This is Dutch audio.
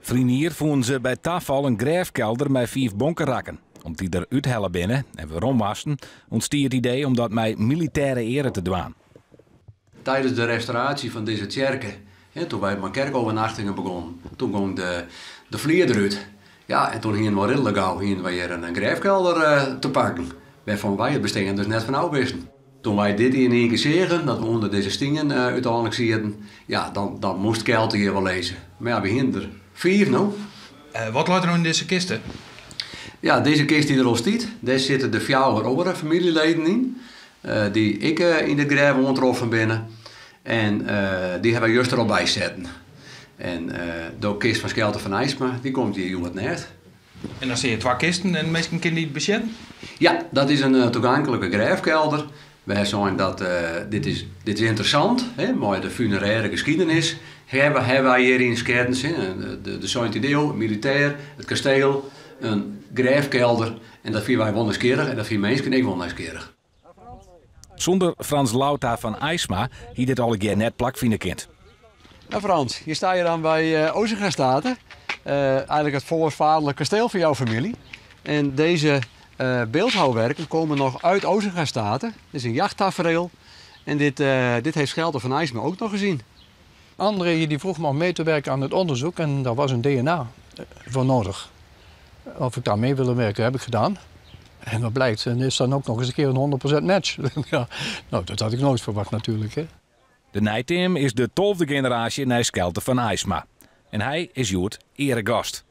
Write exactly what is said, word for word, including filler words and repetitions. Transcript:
Vrienier vonden ze bij tafel een graafkelder met vijf bonkenrakken. Om die eruit te hellen binnen en waarom wasten, ontstond het idee om dat met militaire ere te doen. Tijdens de restauratie van deze kerken, hè, toen wij met kerkovernachtingen begonnen, toen ging de, de vlier eruit. Ja, en toen gingen we redelijk gauw gingen we hier een graafkelder uh, te pakken. Waarvan wij het bestaan dus net van oud wisten. Toen wij dit in één keer zagen, dat we onder deze stingen uh, uiteindelijk zitten, ja, dan, dan moest Kelte hier wel lezen. Maar ja, we gingen er vier nu. Uh, wat laat er nou in deze kisten? Ja, deze kist die er al staat, daar zitten de vier andere familieleden in. Uh, die ik uh, in de graaf ontroffen binnen. En uh, die hebben we juist er al bij zetten. En uh, de kist van Skelte van IJsma, die komt hier wat net. En dan zie je twee kisten en meestal kunnen die het bezetten? Ja, dat is een uh, toegankelijke graafkelder. Wij zijn dat, uh, dit, is, dit is interessant, hè, maar de funeraire geschiedenis hebben, hebben wij hier in Skettens. De, de, de Sint-Ideo, militair, het kasteel, een graafkelder. En dat vinden wij wel nieuwsgierig en dat vinden mensen ik wel nieuwsgierig. Zonder Frans Louta van IJsma hier dit al een keer net plak vinden kind. Nou Frans, hier sta je dan bij uh, Ozinga-Staten. Uh, eigenlijk het voorvaderlijk kasteel van jouw familie. En deze uh, beeldhouwwerken komen nog uit Ozinga-Staten. Dit is een jachttafereel. En dit, uh, dit heeft Skelte van IJsma ook nog gezien. André die vroeg me om mee te werken aan het onderzoek en daar was een D N A voor nodig. Of ik daar mee wilde werken, heb ik gedaan. En wat blijkt, en is dan ook nog eens een keer een honderd procent match. Ja, nou, dat had ik nooit verwacht natuurlijk. Hè. De Nijtim is de twaalfde generatie naar Skelte van IJsma. En hij is Joert eregast.